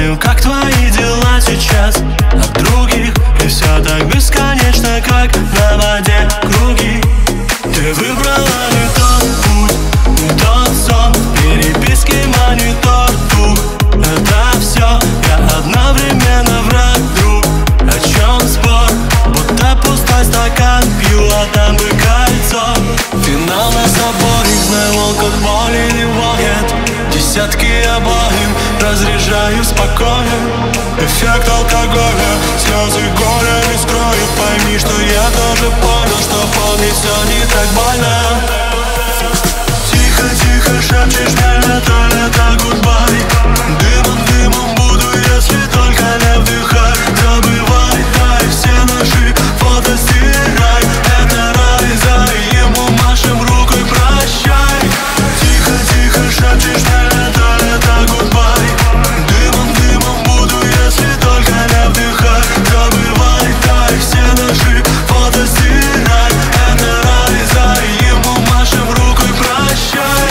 знаю, как твои дела сейчас от других, и все так бесконечно, как на воде круги. Ты выбрала не тот путь, не тот сон, в переписке монитор дух. Это все, я одновременно враг, друг. О чем спор? Будто пустой стакан пью, а там бы кольцо. Финал нас обоих, знаю, волк от боли не воет. Десятки обоим разряжаю спокойно. Эффект алкоголя, слезы горя не скроют. Пойми, что я тоже понял, что помнить все не так больно. Тихо-тихо шепчешь мне лето, гудбай. Дымом буду, если только не вдыхай. Забывай, дай все наши фото стирай. Это рай, за ему машем рукой прощай. Тихо-тихо шепчешь мне лето, гудбай. Дымом буду, если только не вдыхай. Забывай, дай все наши фото стирай. Это рай, за ему машем рукой прощай.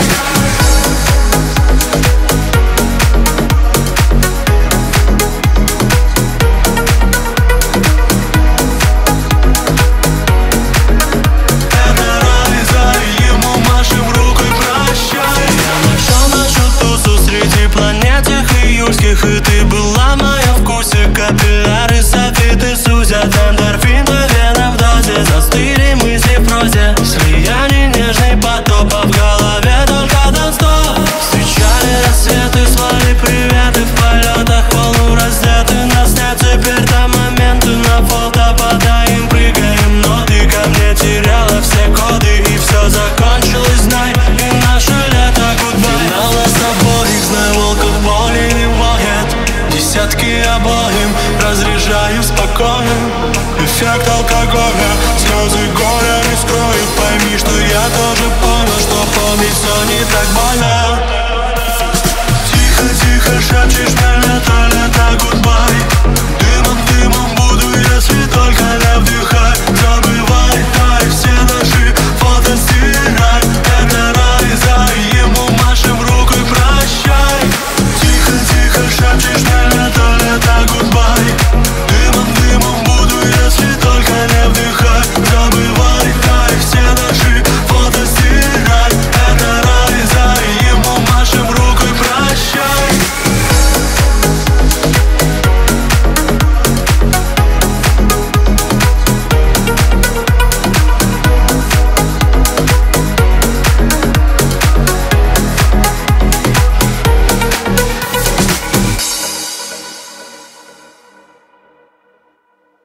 И ты была моя вкусе, капилляры, софиты сузят. Эндорфин по венам в дозе, застыли мысли в прозе. Слияние нежный потоп, а в голове только танцтоп. Встречали рассветы, слали приветы в полетах, волну раздеты. Нас нет теперь до момента, на фото подаем, прыгаем. Но ты ко мне теряла все коды, и все закончилось, знай. И наше лето гудбай. Финал нас обоих, знаю, волк от боли не воет. Десятки обоим разряжаю спокойно. Эффект алкоголя, слезы горя не скроют. Пойми, что я тоже понял, что помнить все не так больно. Тихо-тихо шепчешь мне лето,